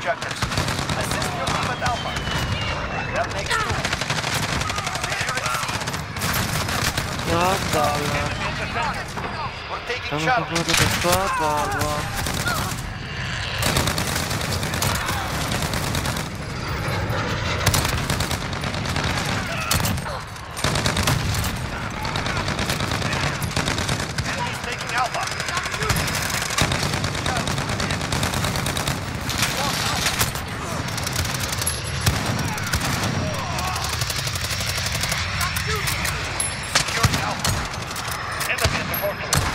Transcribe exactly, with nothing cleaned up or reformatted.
objectives. Assist your team with Alpha. That makes two. Ja dole. We're taking Tam Charlie. naprawdę to spadło. Enemy's taking Alpha. Securing Alpha. Enemy at the portal.